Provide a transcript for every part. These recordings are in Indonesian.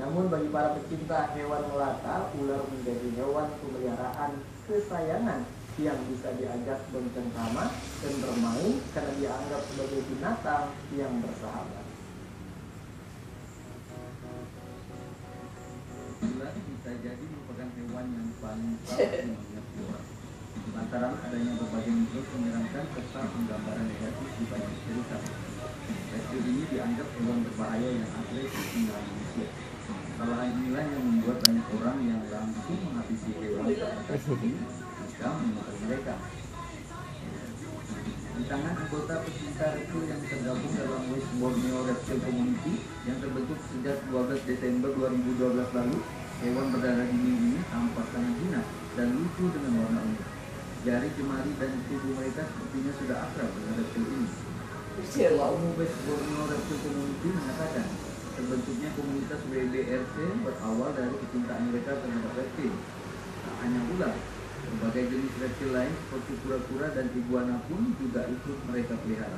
Namun bagi para pecinta hewan melata, ular menjadi hewan pemeliharaan kesayangan yang bisa diajak bercengkrama dan bermain karena dianggap sebagai binatang yang bersahabat. Ular bisa jadi merupakan hewan yang paling ramah diminati orang. Lantaran adanya berbagai mitos menyeramkan serta penggambaran negatif di banyak cerita. Reptil ini dianggap hewan berbahaya yang agresif menyerang manusia. Kesalahan inilah yang membuat banyak orang yang langsung menghabisi hewan ini jika menemukan mereka. Di tangan anggota pecinta reptil yang tergabung dalam West Borneo Reptile Community yang terbentuk sejak 12 Desember 2012 lalu, hewan berdarah dingin ini tampak sangat jinak dan lucu dengan warna ungu. Jari, jemari, dan tubuh mereka sepertinya sudah akrab dengan reptil ini. Ketua Umum West Borneo Reptile Community mengatakan, terbentuknya komunitas WBRC berawal dari kecintaan mereka terhadap reptil. Tak hanya ular, berbagai jenis reptil lain seperti kura-kura dan iguana pun juga ikut mereka pelihara.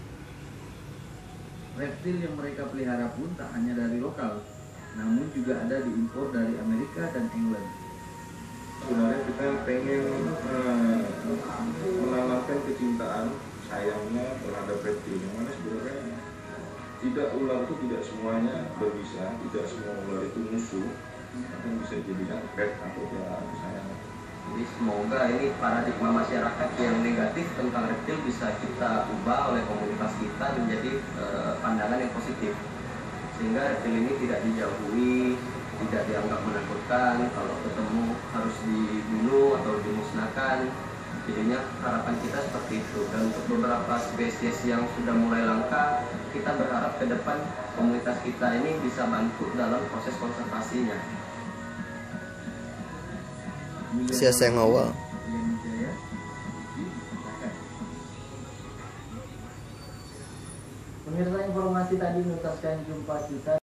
Reptil yang mereka pelihara pun tak hanya dari lokal, namun juga ada diimpor dari Amerika dan England. Sebenarnya kita pengen menanamkan kecintaan sayangnya terhadap reptil, yang mana sebenarnya tidak, ular itu tidak semuanya berbisa, tidak semua ular itu musuh, tapi bisa jadikan pet atau kesayangan. Jadi semoga ini paradigma masyarakat yang negatif tentang reptil bisa kita ubah oleh komunitas kita menjadi pandangan yang positif, sehingga reptil ini tidak dijauhi, tidak dianggap menakutkan, kalau ketemu harus dibunuh atau dimusnahkan. Jadinya harapan kita seperti itu. Dan untuk beberapa spesies yang sudah mulai langka, kita berharap ke depan komunitas kita ini bisa bantu dalam proses konservasinya. Siapa yang awal? Pemirsa, informasi tadi menuntaskan jumpa kita.